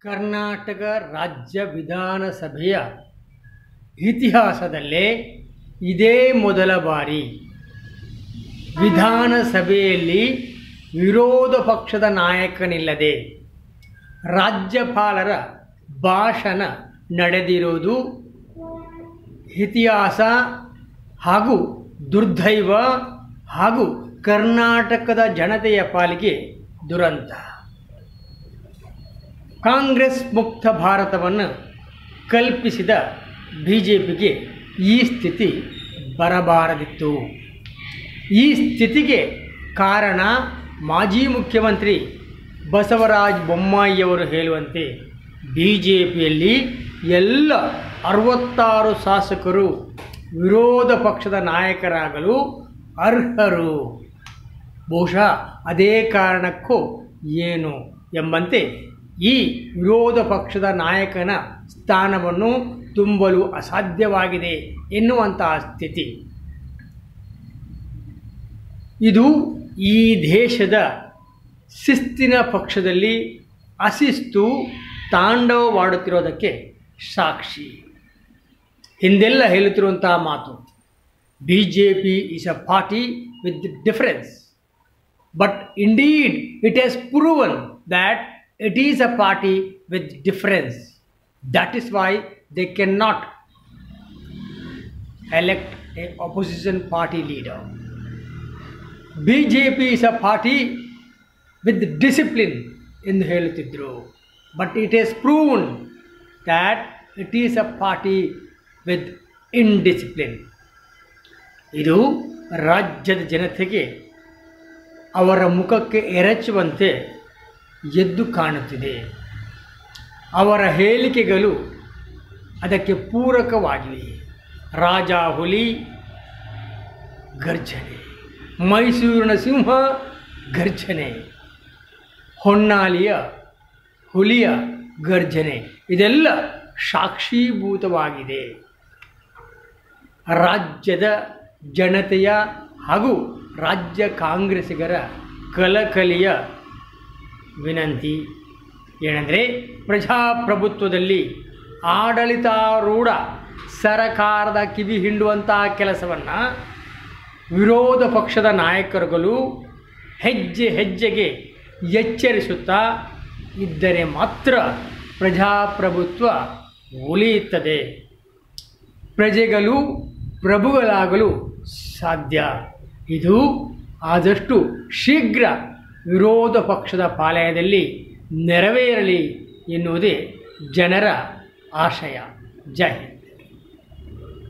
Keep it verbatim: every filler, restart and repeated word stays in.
ಕರ್ನಾಟಕ ರಾಜ್ಯ ವಿಧಾನಸಭೆಯ ಇತಿಹಾಸದಲ್ಲೇ ಇದೇ ಮೊದಲ ಬಾರಿ ವಿಧಾನಸಭೆಯಲ್ಲಿ ವಿರೋಧ ಪಕ್ಷದ ನಾಯಕನಿಲ್ಲದೆ ರಾಜ್ಯಪಾಲರ ಭಾಷಣ ನಡೆದಿರುವುದು ಇತಿಹಾಸ ಹಾಗೂ ದುರ್ದೈವ ಹಾಗೂ ಕರ್ನಾಟಕದ ಜನತೆಯ ಪಾಲಿಗೆ ದುರಂತ. ಕಾಂಗ್ರೆಸ್ ಮುಕ್ತ ಭಾರತವನ್ನು ಕಲ್ಪಿಸಿದ ಬಿ ಜೆ ಪಿಗೆ ಈ ಸ್ಥಿತಿ ಬರಬಾರದಿತ್ತು. ಈ ಸ್ಥಿತಿಗೆ ಕಾರಣ ಮಾಜಿ ಮುಖ್ಯಮಂತ್ರಿ ಬಸವರಾಜ ಬೊಮ್ಮಾಯಿಯವರು ಹೇಳುವಂತೆ ಬಿ ಜೆ ಪಿಯಲ್ಲಿ ಎಲ್ಲ ಅರವತ್ತಾರು ಶಾಸಕರು ವಿರೋಧ ಪಕ್ಷದ ನಾಯಕರಾಗಲು ಅರ್ಹರು. ಬಹುಶಃ ಅದೇ ಕಾರಣಕ್ಕೂ ಏನು ಎಂಬಂತೆ ಈ ವಿರೋಧ ಪಕ್ಷದ ನಾಯಕನ ಸ್ಥಾನವನ್ನು ತುಂಬಲು ಅಸಾಧ್ಯವಾಗಿದೆ ಎನ್ನುವಂತಹ ಸ್ಥಿತಿ. ಇದು ಈ ದೇಶದ ಶಿಸ್ತಿನ ಪಕ್ಷದಲ್ಲಿ ಅಶಿಸ್ತು ತಾಂಡವವಾಡುತ್ತಿರೋದಕ್ಕೆ ಸಾಕ್ಷಿ. ಹಿಂದೆಲ್ಲ ಹೇಳುತ್ತಿರುವಂತಹ ಮಾತು, B J P is a party with difference, but indeed it has proven that it is a party with difference. That is why they cannot elect a opposition party leader. B J P is a party with discipline in helutidru, but it has proven that it is a party with indiscipline. ಇದು ರಾಜ್ಯದ ಜನತೆಗೆ ಅವರ ಮುಖಕ್ಕೆ ಎರಚುವಂತೆ ಎದ್ದು ಕಾಣುತ್ತಿದೆ. ಅವರ ಹೇಳಿಕೆಗಳು ಅದಕ್ಕೆ ಪೂರಕವಾಗಿವೆ. ರಾಜ ಹುಲಿ ಗರ್ಜನೆ, ಮೈಸೂರಿನ ಸಿಂಹ ಗರ್ಜನೆ, ಹೊನ್ನಾಳಿಯ ಹುಲಿಯ ಗರ್ಜನೆ, ಇದೆಲ್ಲ ಸಾಕ್ಷೀಭೂತವಾಗಿದೆ. ರಾಜ್ಯದ ಜನತೆಯ ಹಾಗೂ ರಾಜ್ಯ ಕಾಂಗ್ರೆಸ್ಸಿಗರ ಕಲಕಲಿಯ ವಿನಂತಿ ಏನೆಂದರೆ, ಪ್ರಜಾಪ್ರಭುತ್ವದಲ್ಲಿ ಆಡಳಿತಾರೂಢ ಸರಕಾರದ ಕಿವಿ ಹಿಂಡುವಂತಹ ಕೆಲಸವನ್ನು ವಿರೋಧ ಪಕ್ಷದ ನಾಯಕರುಗಳು ಹೆಜ್ಜೆ ಹೆಜ್ಜೆಗೆ ಎಚ್ಚರಿಸುತ್ತಾ ಇದ್ದರೆ ಮಾತ್ರ ಪ್ರಜಾಪ್ರಭುತ್ವ ಉಳಿಯುತ್ತದೆ, ಪ್ರಜೆಗಳು ಪ್ರಭುಗಳಾಗಲು ಸಾಧ್ಯ. ಇದು ಆದಷ್ಟು ಶೀಘ್ರ ವಿರೋಧ ಪಕ್ಷದ ಪಾಲಯದಲ್ಲಿ ನೆರವೇರಲಿ ಎನ್ನುವುದೇ ಜನರ ಆಶಯ. ಜೈ ಹಿಂದ್.